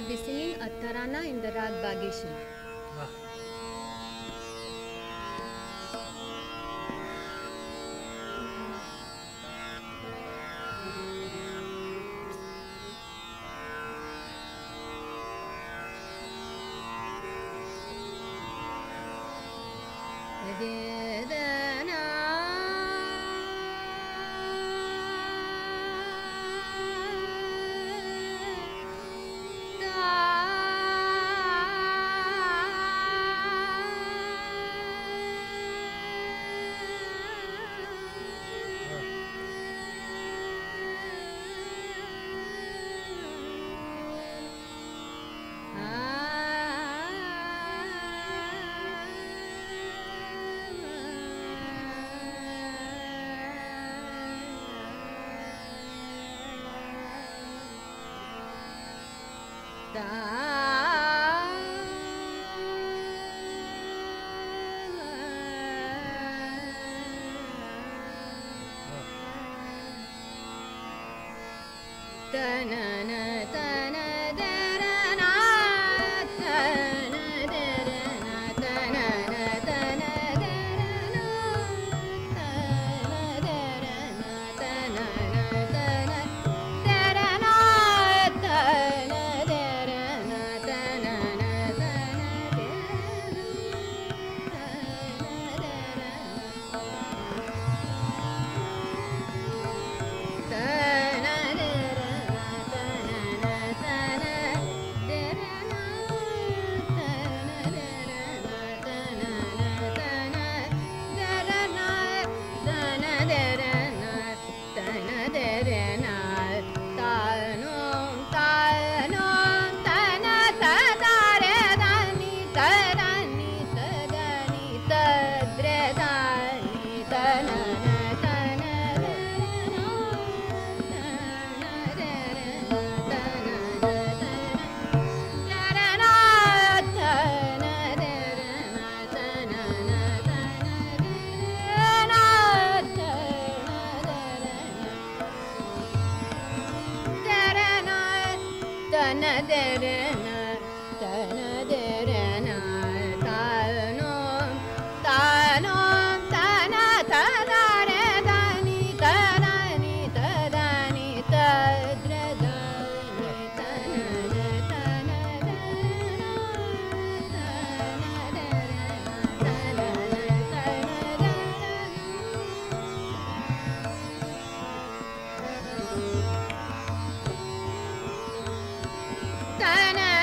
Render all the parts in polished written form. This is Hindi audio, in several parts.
will be singing a tarana in the Rag Bageshri. Ta-na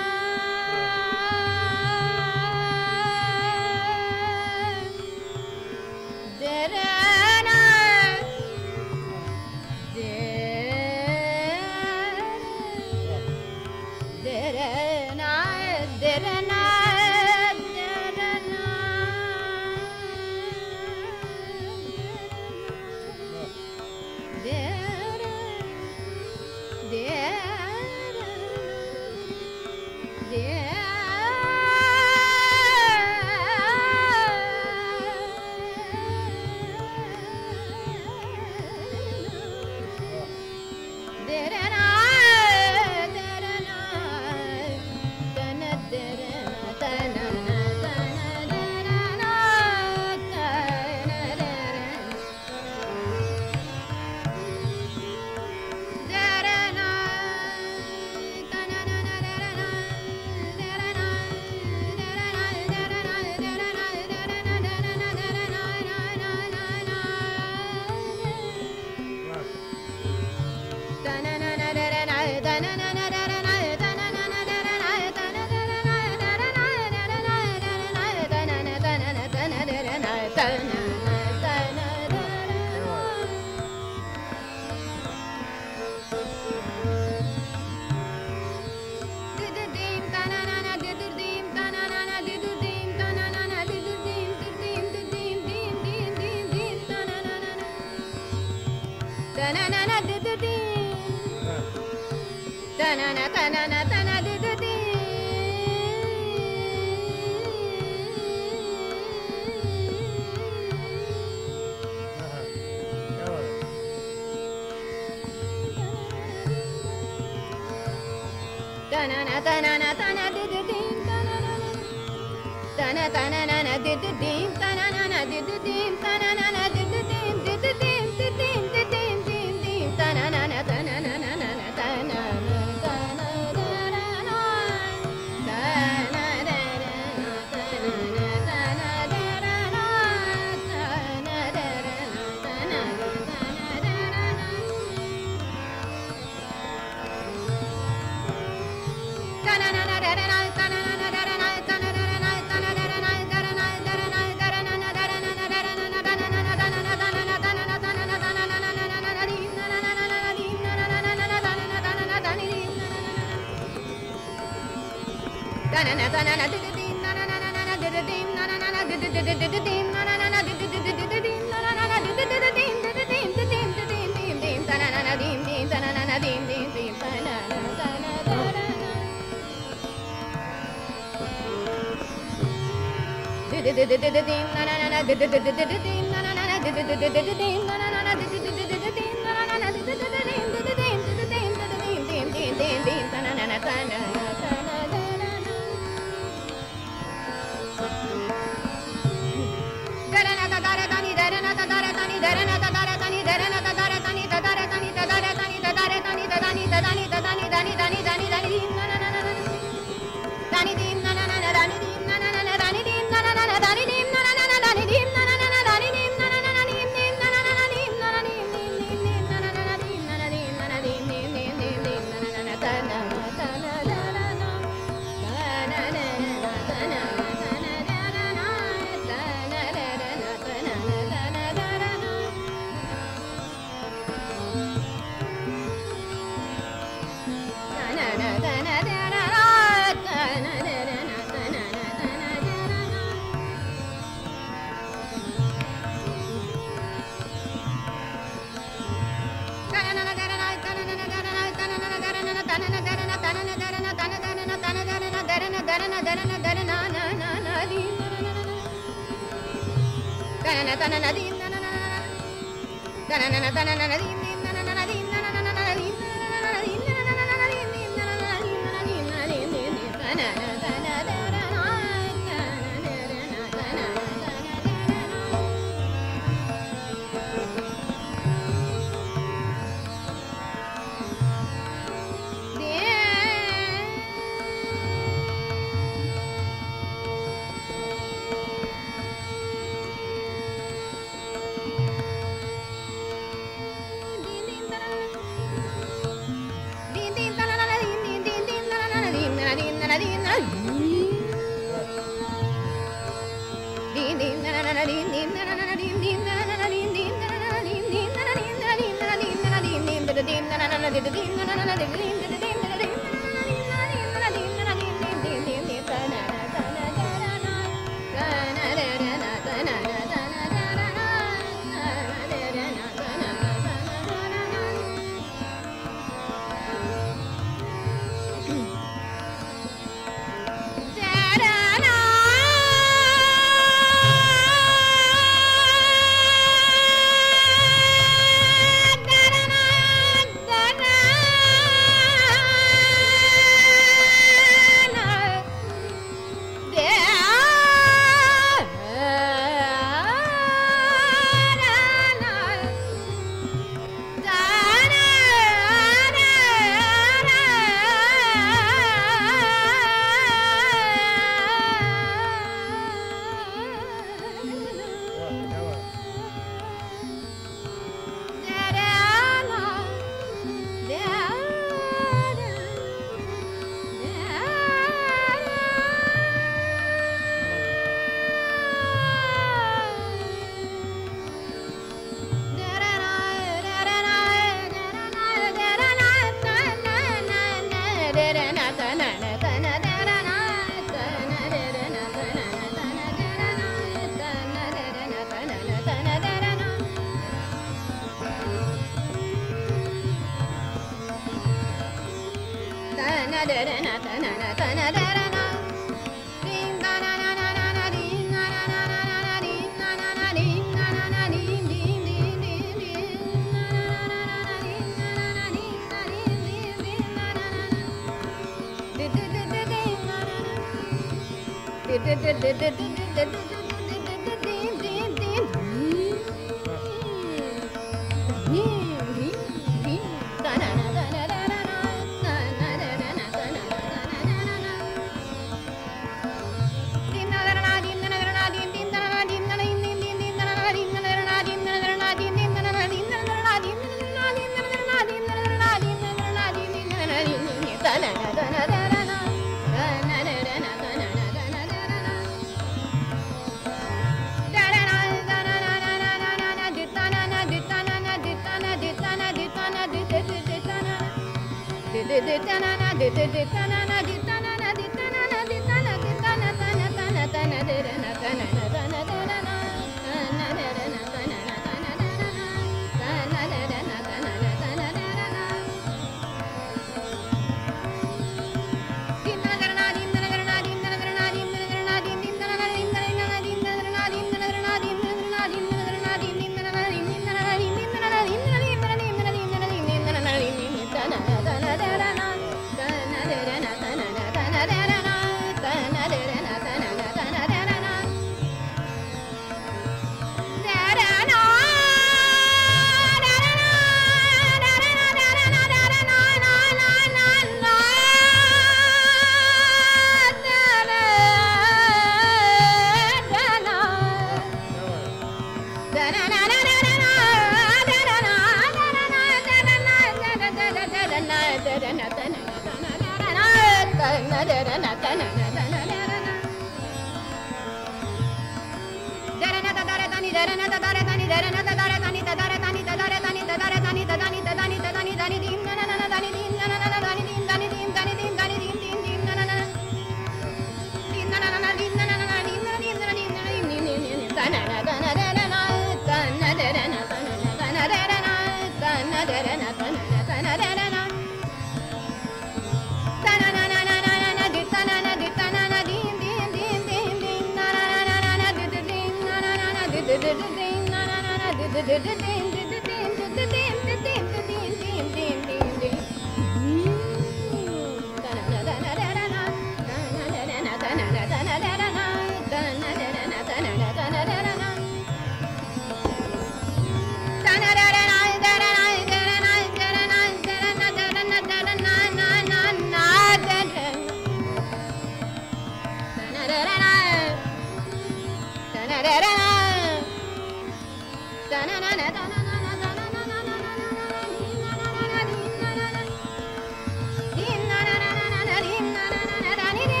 Da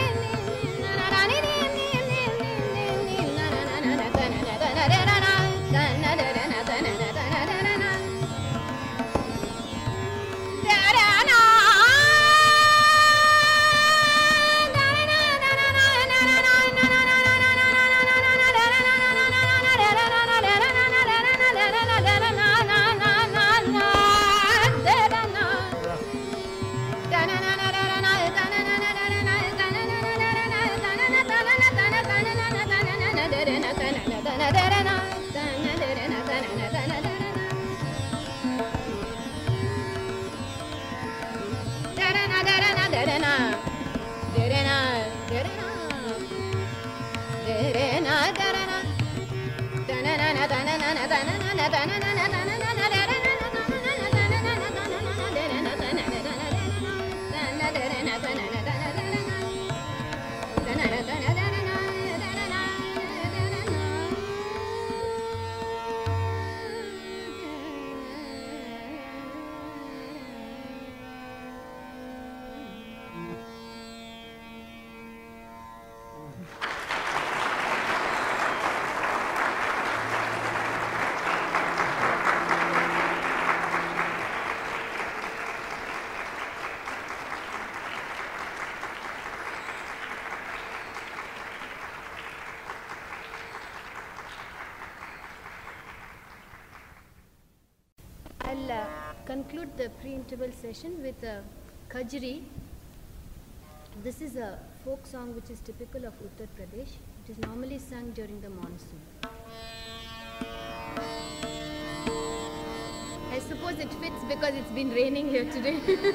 I'll conclude the pre-interval session with Kajri. This is a folk song which is typical of Uttar Pradesh. It is normally sung during the monsoon. I suppose it fits because it's been raining here today.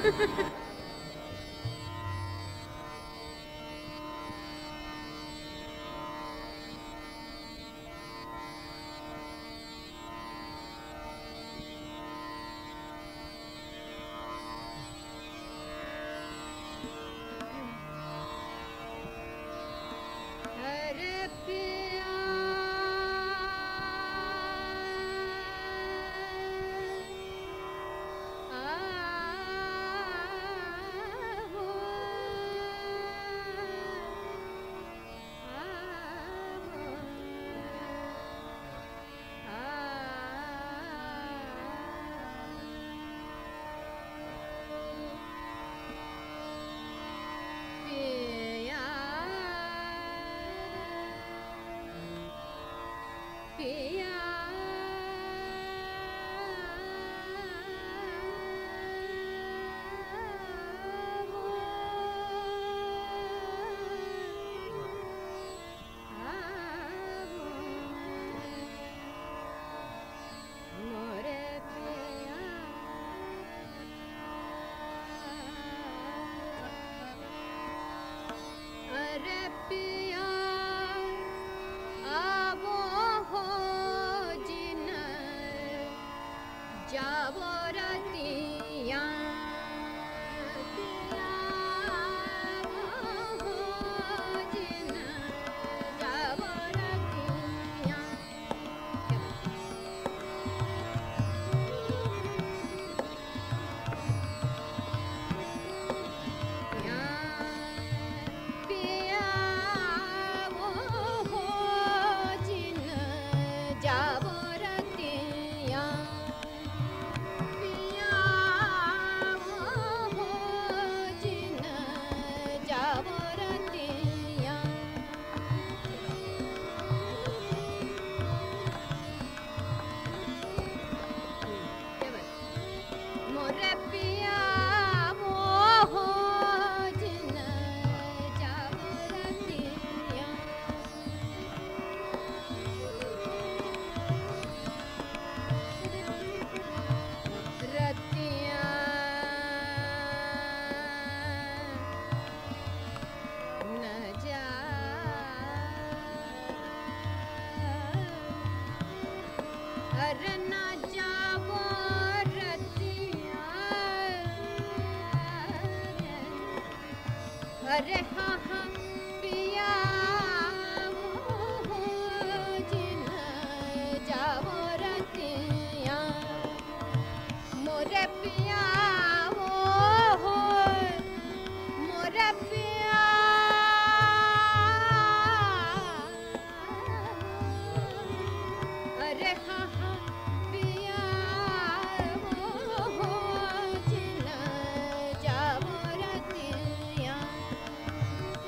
अरे हाँ हाँ पिया वो जिन जाओ रतिया मोरे पिया वो मोरे पिया अरे हाँ हाँ पिया वो जिन जाओ रतिया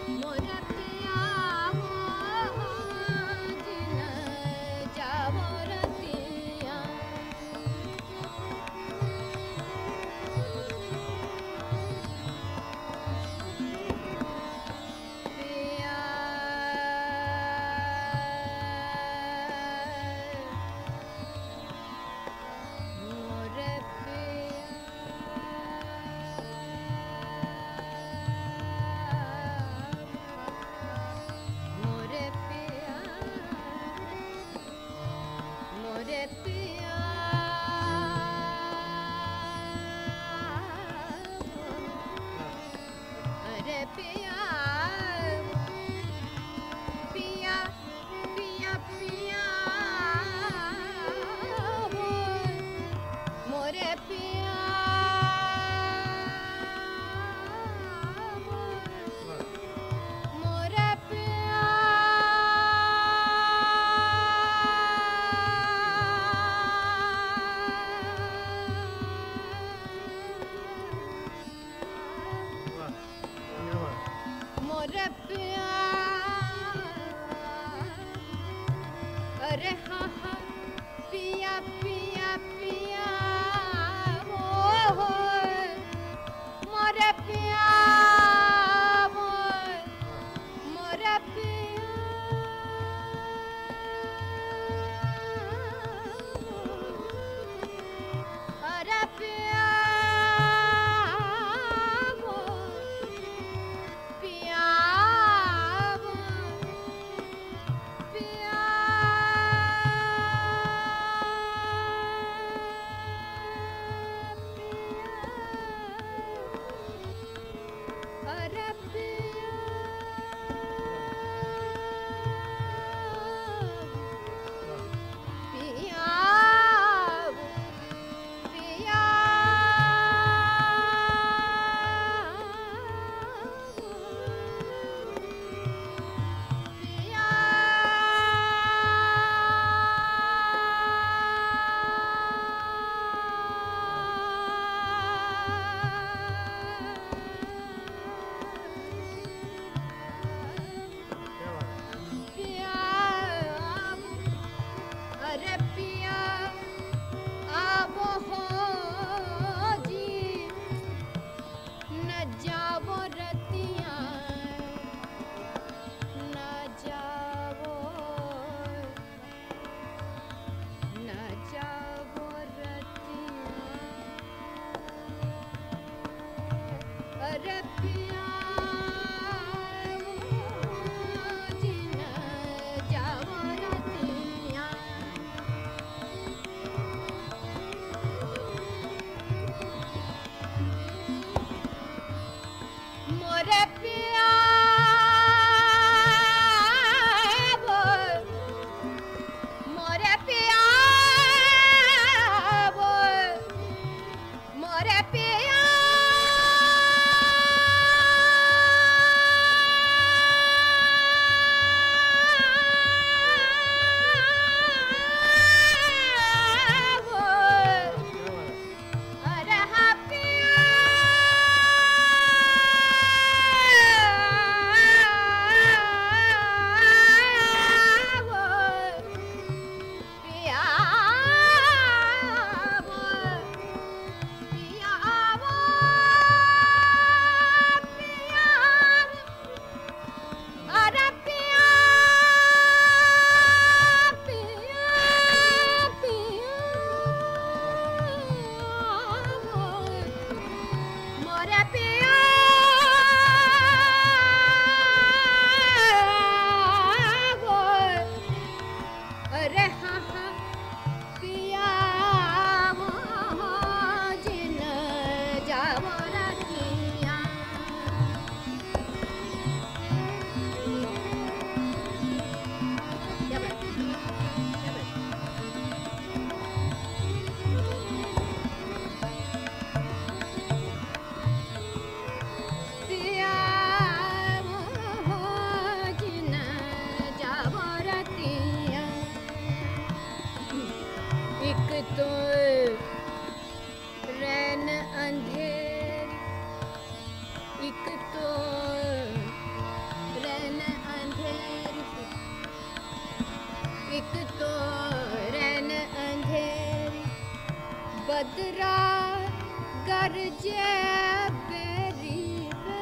बदरा गरजे बेरी बे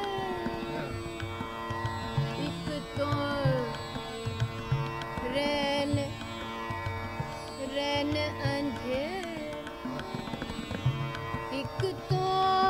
एक तो रैन रैन अंधेर एक तो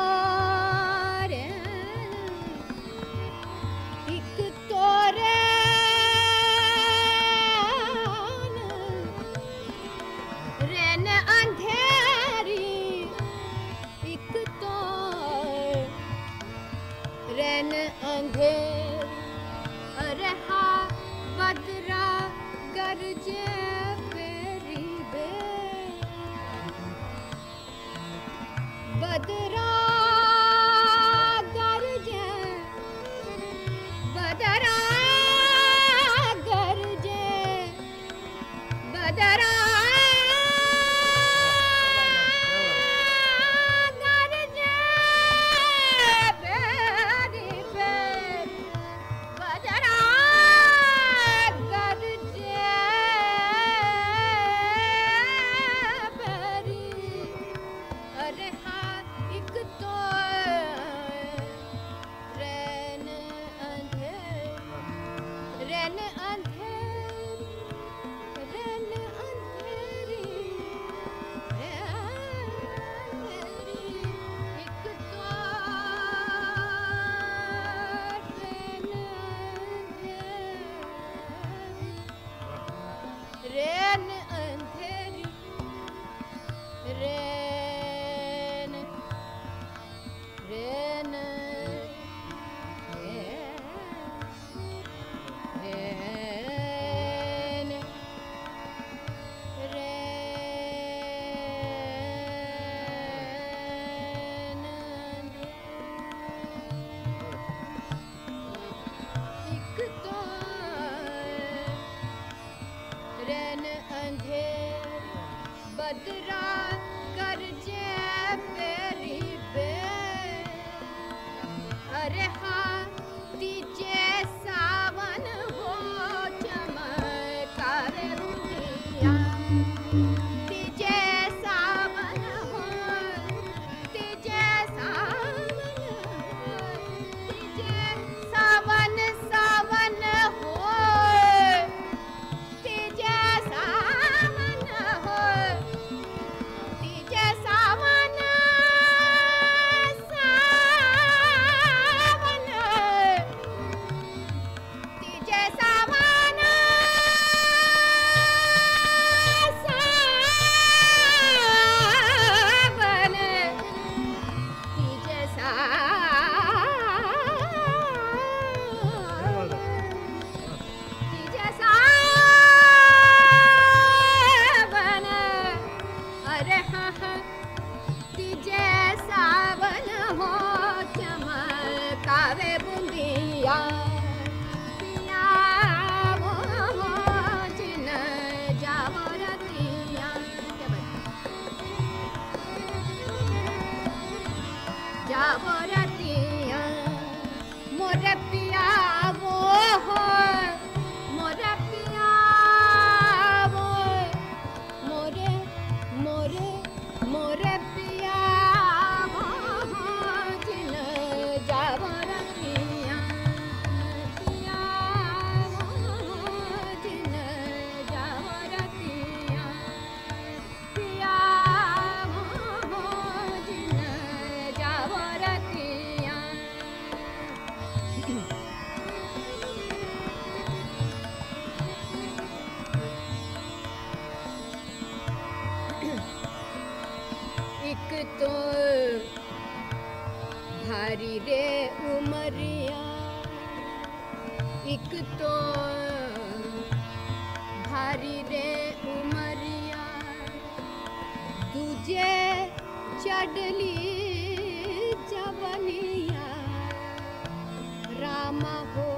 रैन अंधेर अरे हा बदरा गरजे बेरी बे बदरा गरजे बदरा गरजे बदरा बदरा गरजे बेरी बे अरे हा तीजे सावन हो चमकारे रुंदिया तीजे सावन हो तीजे सावन हो तीजे सावन सावन हो तीजे सावन हो तीजे सावन सावन तीजे सावन सावन तीजे सावन तीजे सावन अरे हाँ हाँ तीजे सावन हो चमकावे बुंदिया पिया वो हो जिन जावो रतिया जावो रतिया मोरे पिया वो हो मोरे पिया वो मोरे मोरे मोरे पिया वो जिन जावो रतिया पिया वो जिन जावो रतिया पिया वो जिन जावो रतिया एक तो भारी रे उमरिया एक तो भारी रे उमरिया दूजे चढ़ली जवनिया रामा हो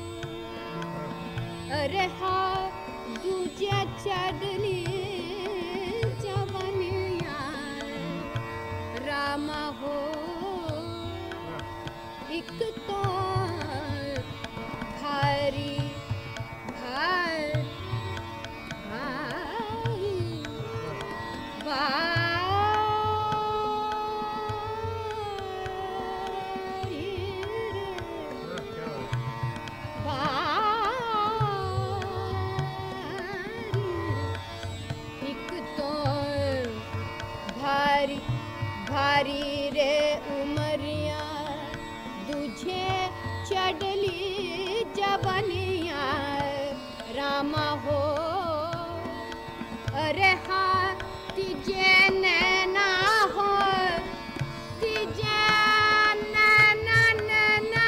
अरे हा दूजे चढ़ली जवनिया रामा हो एक तो भारी भार भारी भारी भारी रे उमरिया तुझे चढ़ली जबनिया रामा हो अरे हाँ तिजे नैना हो तिजे नैना नैना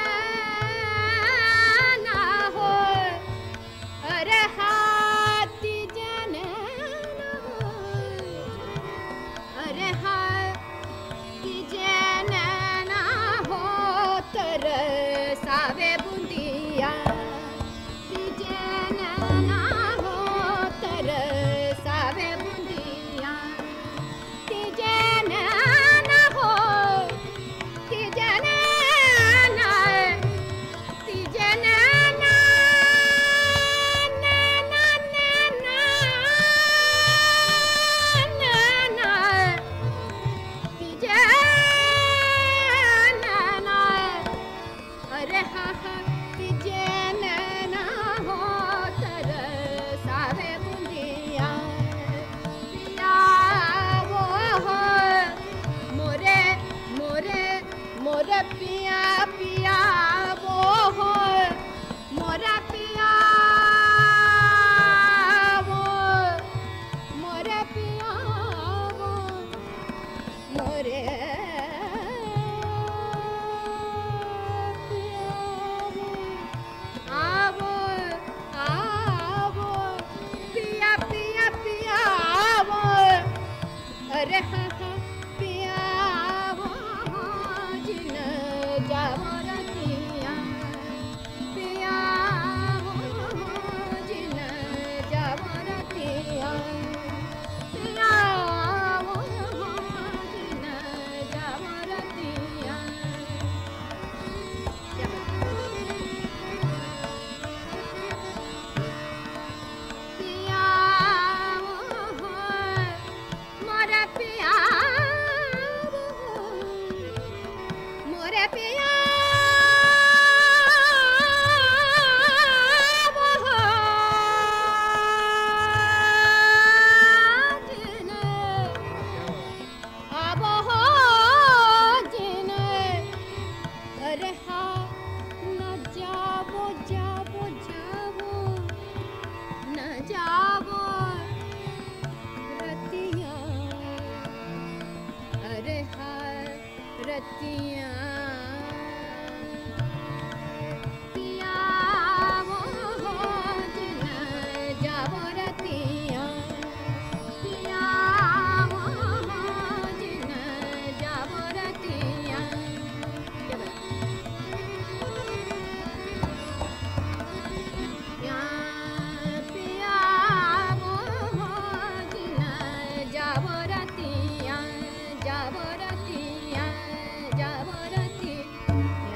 नैना हो अरे हाँ तिजे नैना हो अरे हाँ तिजे नैना हो तरसावे बुंदिया तिजे नैना हो तरसावे बुंदिया तिजे नैना हो तिजे नैना तिजे नैना नैना नैना नैना तिजे नैना अरे हाँ हाँ तिजे नैना हो तरसावे बुंदिया पिया वो हो मोरे मोरे मोरे पिया पिया वो हो मोरा पिया वो मोरे पिया वो मोरे आवो आवो पिया पिया पिया आवो अरे हाँ हाँ पिया आवो जिन जावो रतिया पिया आवो जिन जावो रतिया पिया आवो जिन जावो रतिया पिया वो मोरे पिया वो मोरे पिया वो जिने आवो हो जिने अरे हाँ न जावो जावो जावो न जावो रतिया अरे हाँ रतिया पिया वो जिन जावो रतिया पिया वो जिन जावो रतिया क्या पिया वो जिन जावो रतिया जावो रतिया जावो रतिया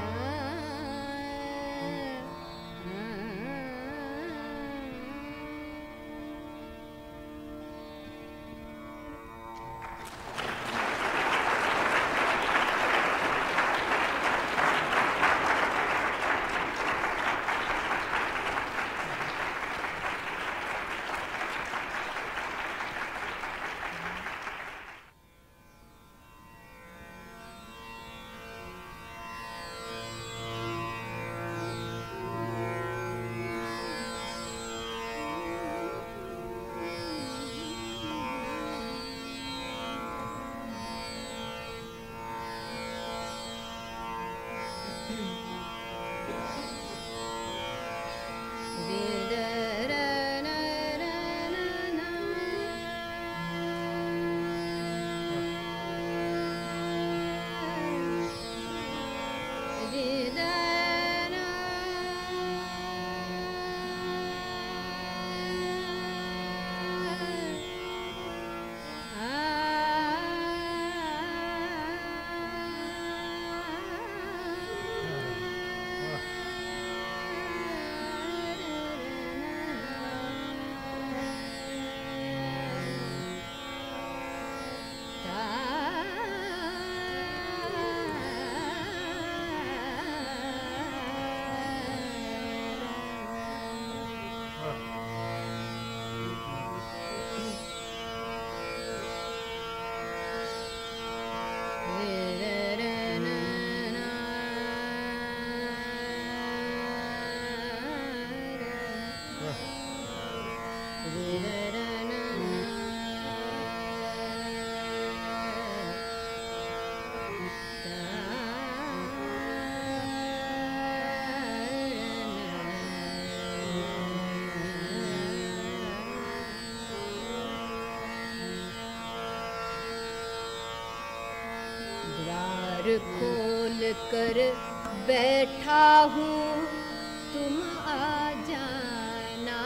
खोल कर बैठा हूँ तुम आ जाना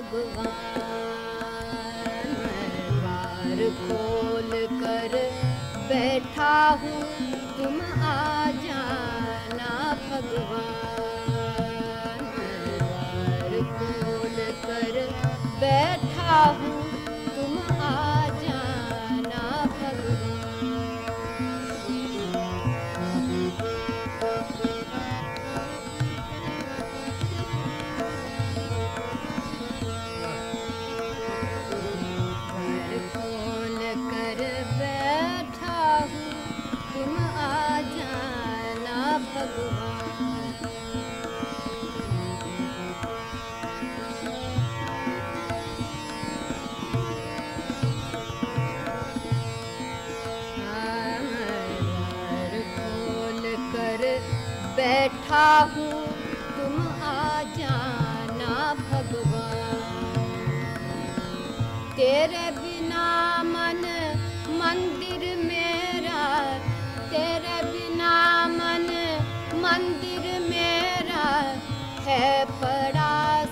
भगवान। द्वार खोल कर बैठा हूँ तुम आ जाना भगवान। द्वार खोल कर बैठा हूँ तुम आ जाना भगवान। बैठा हूँ तुम आ जाना भगवान। तेरे बिना मन मंदिर मेरा, तेरे बिना मन मंदिर मेरा है पड़ा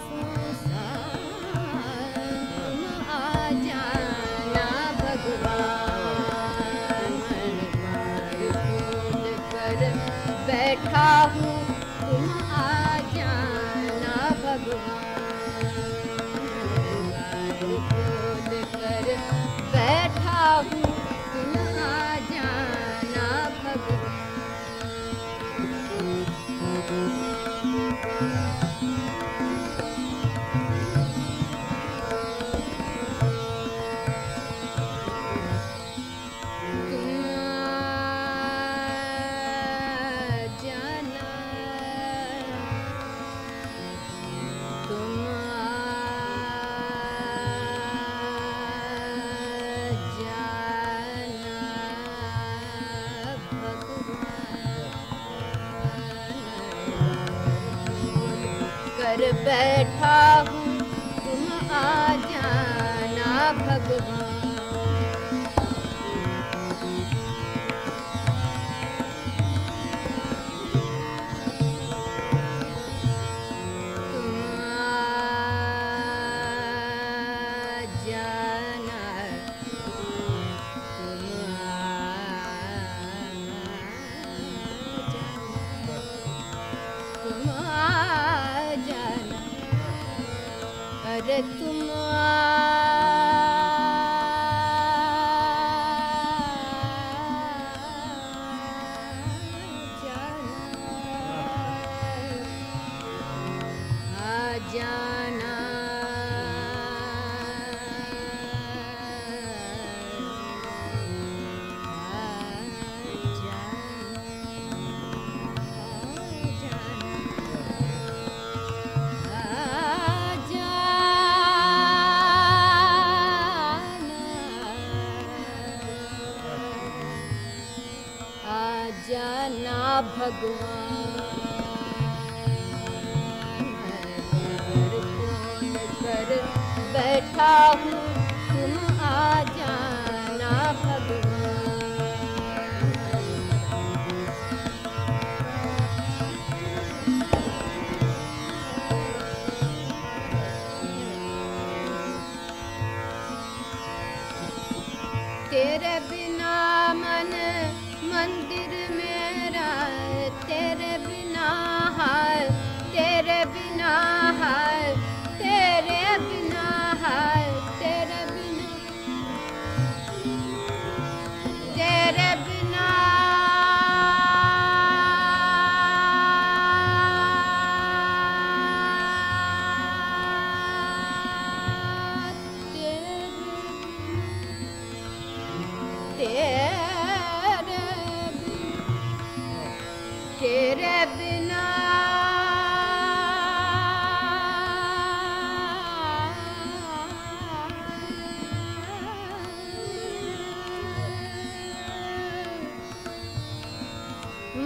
सुनसान। तुम आ जाना भगवान। द्वार खोल कर बैठा हूँ तुम आ जाना भगवान। द्वार खोल कर बैठा हूँ तुम आ जाना भगवान। बैठा हूँ तुम आ जाना भगवान। तुम आ जाना, तुम आ जाना, अरे तुम आ जाना, जाना भगवान। द्वार खोल कर बैठा हूँ तुम आ जाना भगवान। तेरे बिना मन मंदिर मेरा, तेरे बिना हाय, तेरे बिना हाय, तेरे बिना हाय, तेरे बिना, तेरे बिना तेरे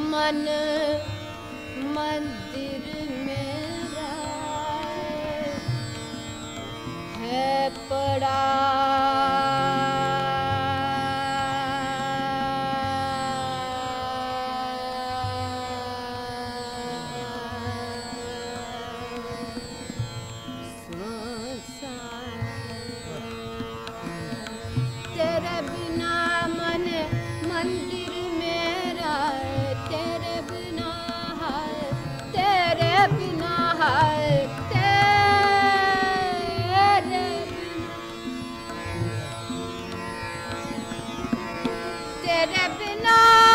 मन मंदिर मेरा है पड़ा तेरे बिना मन मंदिर मेरा तेरे बिना है तेरे बिना है तेरे बिना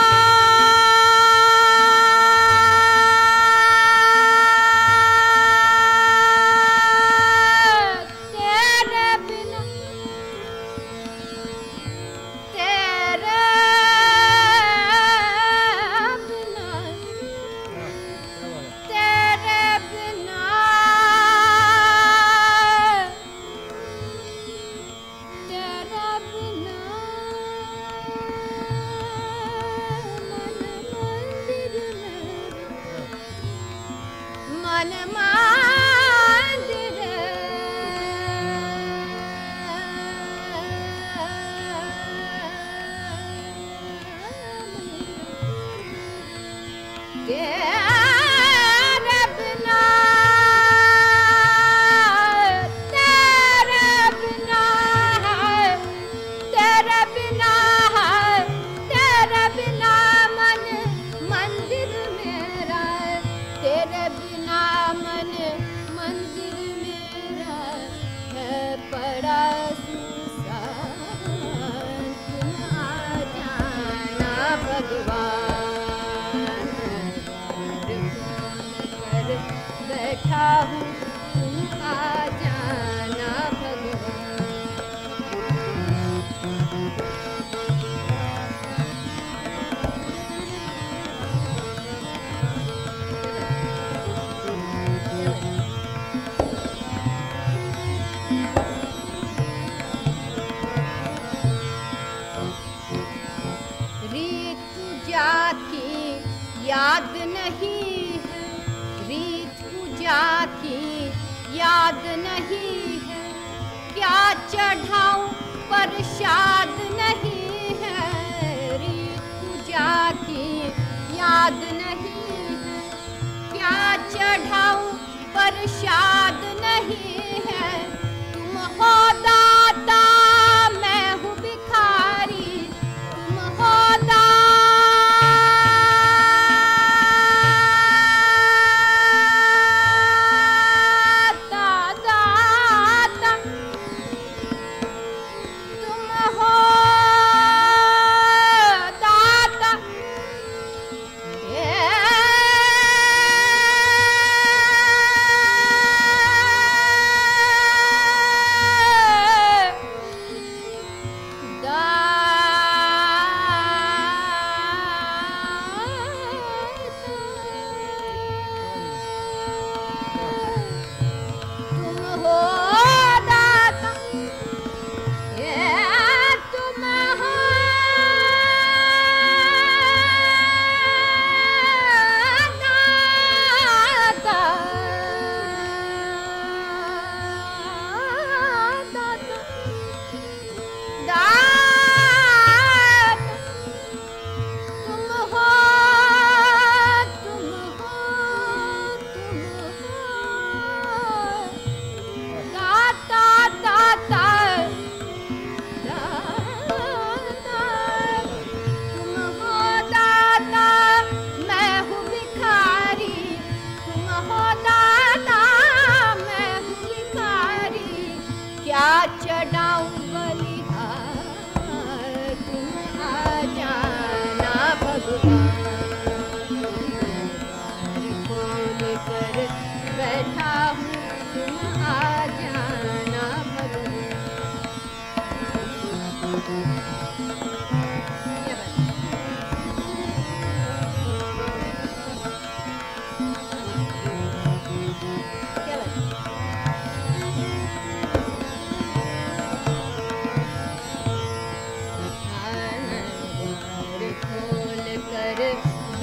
मन मंदिर तेरे बिना है तेरे बिना है तेरे बिना मन मंदिर मेरा तेरे बिना मन मंदिर मेरा है पड़ा सुसान तुम आ जाना भगवान कर बैठा हूँ तुम आ जाना भगवान रीत पूजा की याद नहीं है रीत पूजा की याद नहीं है क्या चढ़ाऊं प्रसाद नहीं है रीत पूजा की याद नहीं है क्या चढ़ाऊं प्रसाद नहीं है तुम हो दाता मैं हूँ भिखारी तुम हो दाता तुम हो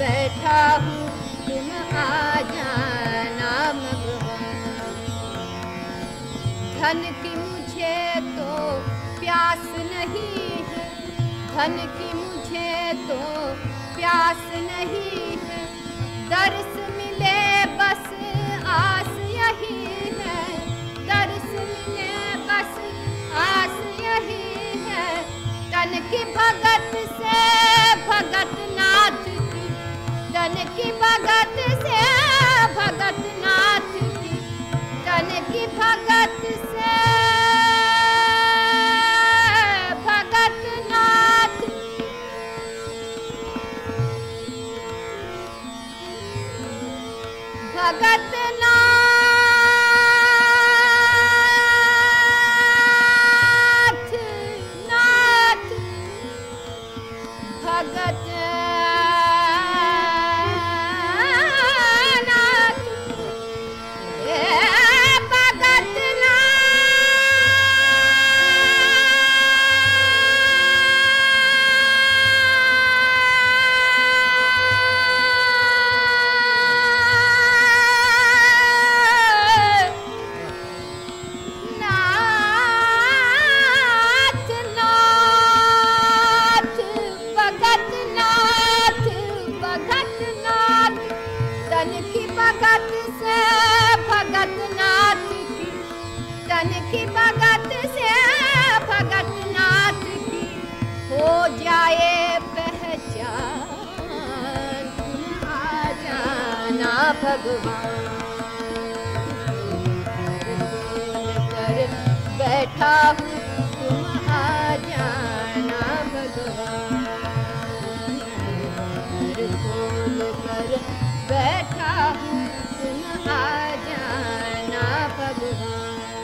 बैठा हूँ तुम आ जाना भगवान। धन की मुझे तो प्यास नहीं है, धन की मुझे तो प्यास नहीं है, दर्श मिले बस आस यही है, दर्श मिले बस आस यही है। तन की भगत से भगत नाथ की, तन की भगत से भगत नाथ की, तन की भगत से भगत नाथ, भगत नाथ, नाथ, भगत नाथ, भगत की भगत से भगत नाथ की हो जाए पहचान, तुम आ जाना भगवान। कर बैठा हूँ तुम आ जाना भगवान, खोल कर बैठा हूँ तुम आ जाना भगवान।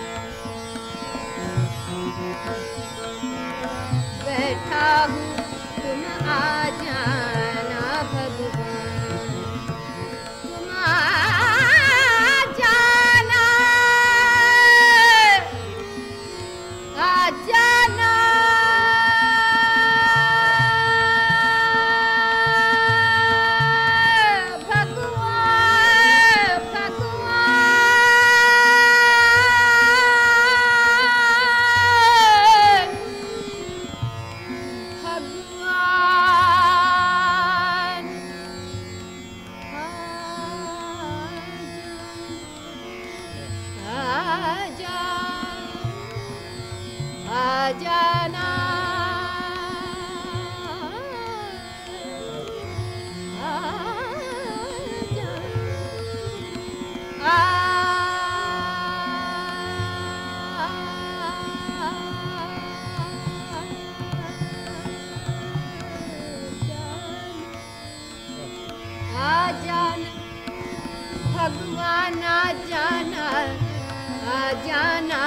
बैठा हूँ तुम आ जाना भगवान, तुम आ जाना, आ जाना भगवान, भगवान, आ जाना, आ जाना भगवान, आ जाना, आ जाना,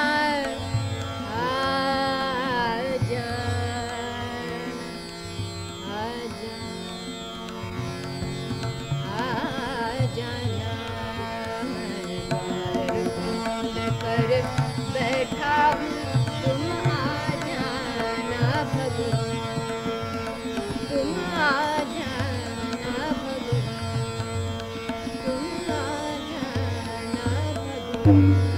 बैठा हूँ तुम आ जाना भगवान, तुम आ जाना भगवान, तुम आ जाना भगवान।